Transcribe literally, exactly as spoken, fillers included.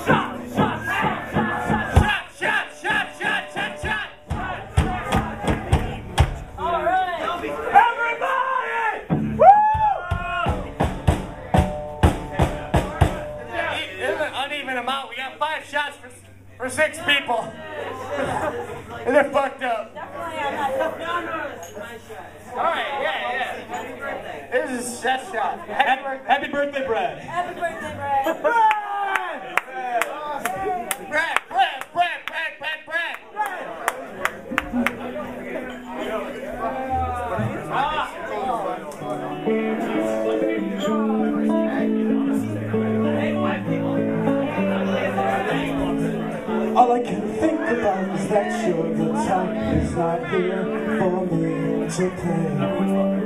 Amount. We got five shots for, for six people. And they're fucked up. Alright, yeah, yeah. This is Seth's shot. Happy, birthday. Happy birthday, Brad. Happy birthday, Brad. Brad! Brad, Brad, Brad, Brad, Brad, Brad. Ah. All I can think about is that you're the type is not here for me to play.